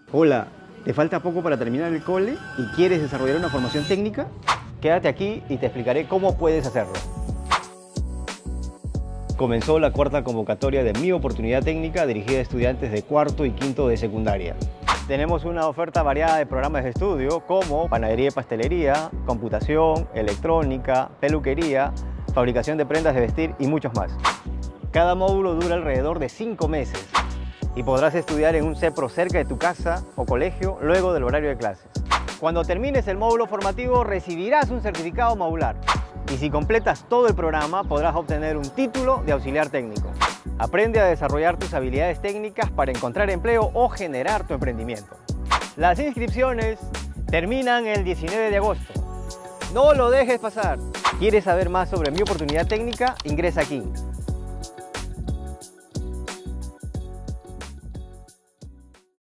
Hola, ¿te falta poco para terminar el cole y quieres desarrollar una formación técnica? Quédate aquí y te explicaré cómo puedes hacerlo. Comenzó la cuarta convocatoria de Mi Oportunidad Técnica dirigida a estudiantes de cuarto y quinto de secundaria. Tenemos una oferta variada de programas de estudio como panadería y pastelería, computación, electrónica, peluquería, fabricación de prendas de vestir y muchos más. Cada módulo dura alrededor de 5 meses y podrás estudiar en un CEPRO cerca de tu casa o colegio luego del horario de clases. Cuando termines el módulo formativo recibirás un certificado modular y si completas todo el programa podrás obtener un título de auxiliar técnico. Aprende a desarrollar tus habilidades técnicas para encontrar empleo o generar tu emprendimiento. Las inscripciones terminan el 19 de agosto. No lo dejes pasar. ¿Quieres saber más sobre Mi Oportunidad Técnica? Ingresa aquí.